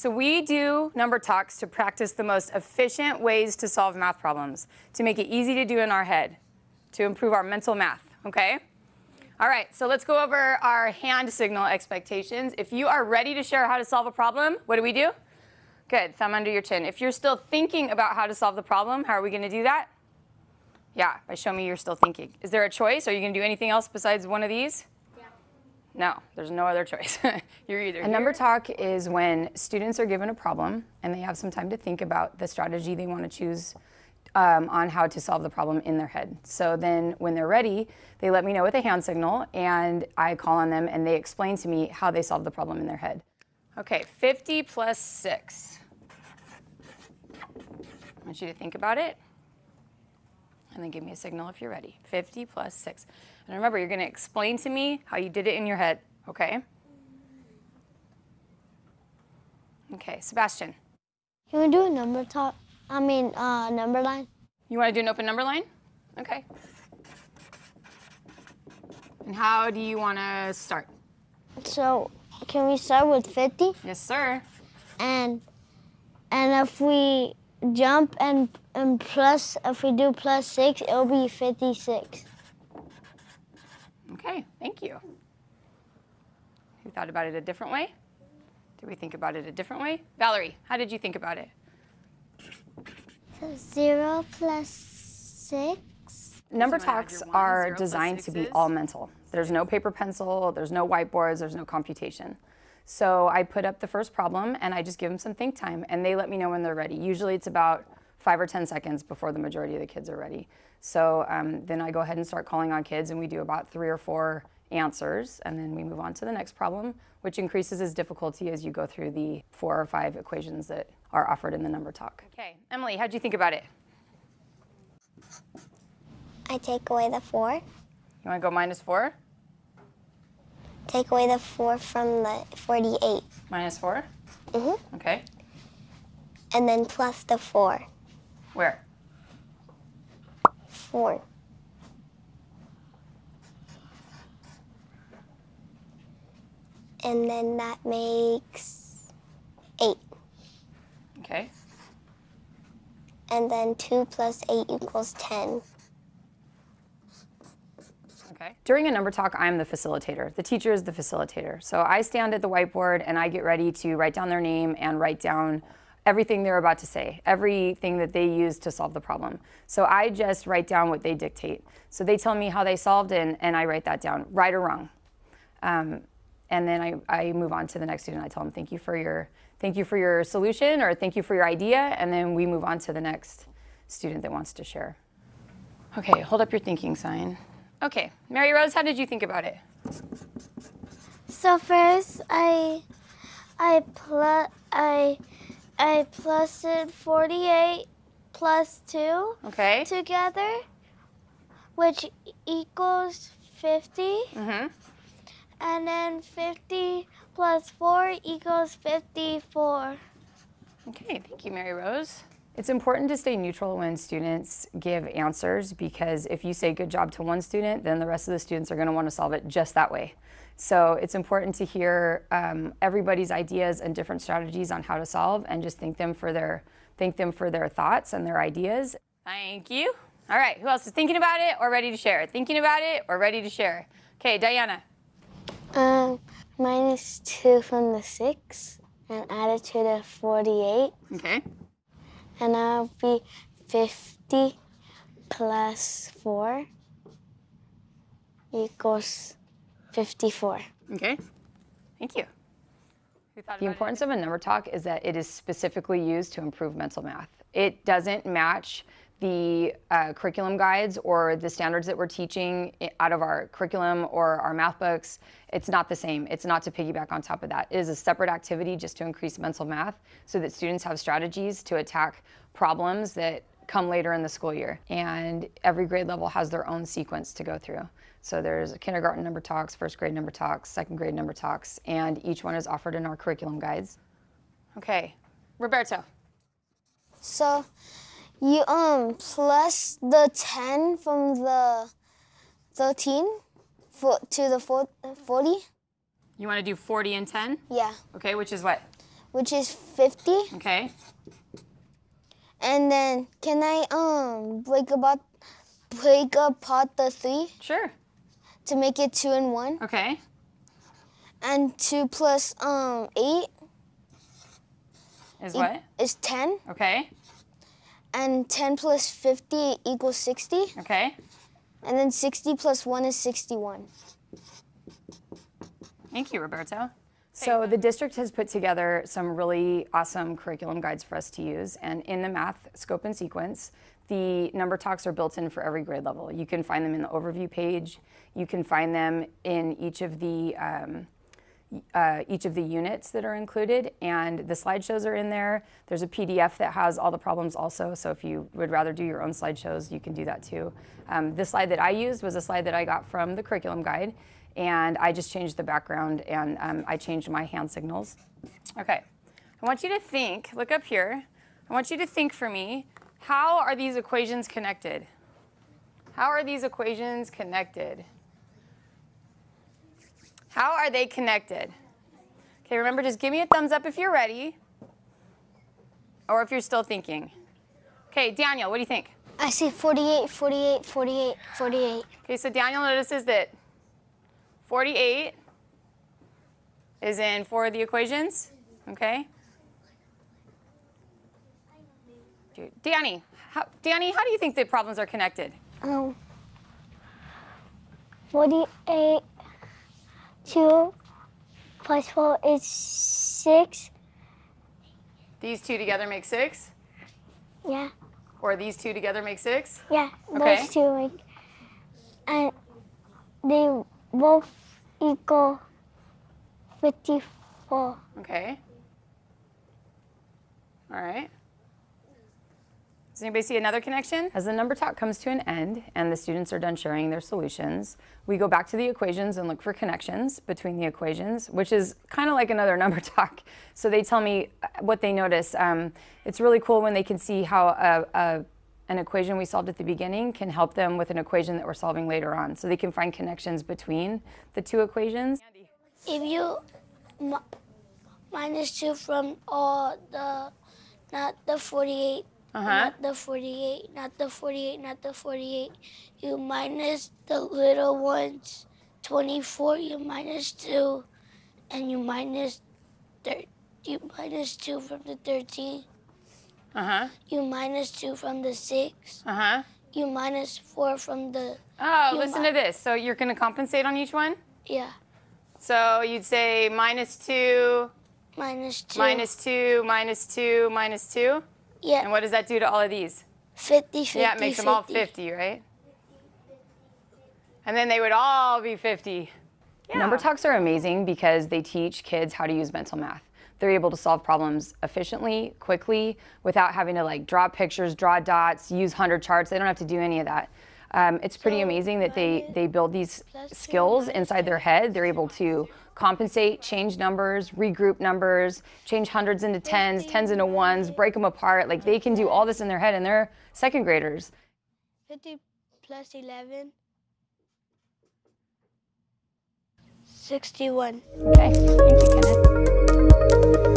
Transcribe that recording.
So we do number talks to practice the most efficient ways to solve math problems, to make it easy to do in our head, to improve our mental math, okay? All right, so let's go over our hand signal expectations. If you are ready to share how to solve a problem, what do? Good, thumb under your chin. If you're still thinking about how to solve the problem, how are we gonna do that? Yeah, by show me you're still thinking. Is there a choice? Are you gonna do anything else besides one of these? Yeah. No, there's no other choice. You're either A number talk is when students are given a problem and they have some time to think about the strategy they wanna choose on how to solve the problem in their head. So then when they're ready, they let me know with a hand signal and I call on them and they explain to me how they solve the problem in their head. Okay, 50 plus 6. I want you to think about it and then give me a signal if you're ready. 50 plus 6. And remember, you're gonna explain to me how you did it in your head, okay? Okay, Sebastian. Can we do a number talk? Number line. You want to do an open number line? Okay. And how do you want to start? So, can we start with 50? Yes, sir. And if we jump and if we do plus 6, it'll be 56. Okay, thank you. You thought about it a different way? Did we think about it a different way? Valerie, how did you think about it? 0 plus 6. Number talks are designed to be all mental. There's no paper pencil, there's no whiteboards, there's no computation. So I put up the first problem and I just give them some think time and they let me know when they're ready. Usually it's about 5 or 10 seconds before the majority of the kids are ready. So then I go ahead and start calling on kids and we do about 3 or 4 answers and then we move on to the next problem, which increases its difficulty as you go through the 4 or 5 equations that are offered in the number talk. Okay, Emily, how'd you think about it? I take away the 4. You wanna go minus 4? Take away the 4 from the 48. Minus 4? Mm-hmm. Okay. And then plus the 4. Where? 4. And then that makes 8. Okay. And then 2 plus 8 equals 10. Okay. During a number talk, I'm the facilitator. The teacher is the facilitator. So I stand at the whiteboard and I get ready to write down their name and write down everything they're about to say, everything that they use to solve the problem. So I just write down what they dictate. So they tell me how they solved it and I write that down, right or wrong. And then I move on to the next student. I tell them, thank you for your solution or thank you for your idea. And then we move on to the next student that wants to share. Okay, hold up your thinking sign. Okay, Mary Rose, how did you think about it? So first I plused 48 plus 2 together, which equals 50. Mm-hmm. And then 50 plus 4 equals 54. Okay, thank you, Mary Rose. It's important to stay neutral when students give answers because if you say good job to one student, then the rest of the students are going to want to solve it just that way. So it's important to hear everybody's ideas and different strategies on how to solve and just thank them for their thoughts and their ideas. Thank you. All right, who else is thinking about it or ready to share? Thinking about it or ready to share? Okay, Diana. Minus 2 from the 6 and add it to the 48. Okay. And that'll be 50 plus 4 equals 54. Okay, thank you. The importance of a number talk is that it is specifically used to improve mental math. It doesn't match the curriculum guides or the standards that we're teaching out of our curriculum or our math books. It's not the same. It's not to piggyback on top of that. It is a separate activity just to increase mental math so that students have strategies to attack problems that come later in the school year. And every grade level has their own sequence to go through. So there's kindergarten number talks, first grade number talks, second grade number talks, and each one is offered in our curriculum guides. Okay, Roberto. So you plus the 10 from the 13 to the 40. You want to do 40 and 10? Yeah. Okay, which is what? which is 50. Okay. And then can I break apart the 3 Sure. to make it 2 and 1? Okay. And 2 plus 8 Is what? is 10. Okay. And 10 plus 50 equals 60. Okay. And then 60 plus 1 is 61. Thank you, Roberto. So the district has put together some really awesome curriculum guides for us to use. And in the math scope and sequence, the number talks are built in for every grade level. You can find them in the overview page. You can find them in each of the units that are included, and the slideshows are in there. There's a PDF that has all the problems also, so if you would rather do your own slideshows, you can do that too. The slide that I used was a slide that I got from the curriculum guide, and I just changed the background and I changed my hand signals. Okay, I want you to think, look up here, I want you to think for me, how are these equations connected? How are these equations connected? How are they connected? Okay, remember, just give me a thumbs up if you're ready, or if you're still thinking. Okay, Daniel, what do you think? I see 48, 48, 48, 48. Okay, so Daniel notices that 48 is in 4 of the equations, okay? Danny, how do you think the problems are connected? 48, 2 plus 4 is 6. These two together make 6? Yeah. Or these two together make 6? Yeah, Okay. those two make, and they both equal 54. Okay. All right. Does anybody see another connection? As the number talk comes to an end and the students are done sharing their solutions, we go back to the equations and look for connections between the equations, which is kind of like another number talk. So they tell me what they notice. It's really cool when they can see how an equation we solved at the beginning can help them with an equation that we're solving later on. So they can find connections between the two equations. If you minus 2 from all not the 48, not the 48, not the 48, not the 48, you minus the little ones, 24, you minus 2, and you minus 2 from the 13. You minus 2 from the 6. You minus 4 from the... Oh, listen to this. So you're going to compensate on each one? Yeah. So you'd say minus 2, Minus 2. minus 2, minus 2, minus 2? Yeah. And what does that do to all of these? 50, 50, Yeah, it makes them all 50, right? And then they would all be 50. Yeah. Number talks are amazing because they teach kids how to use mental math. They're able to solve problems efficiently, quickly, without having to like draw pictures, draw dots, use 100 charts. They don't have to do any of that. It's pretty amazing that they build these skills inside their head. They're able to compensate, change numbers, regroup numbers, change hundreds into tens, tens into ones, break them apart. Like they can do all this in their head, and they're second graders. 50 plus 11. 61. Okay, thank you, Kenneth.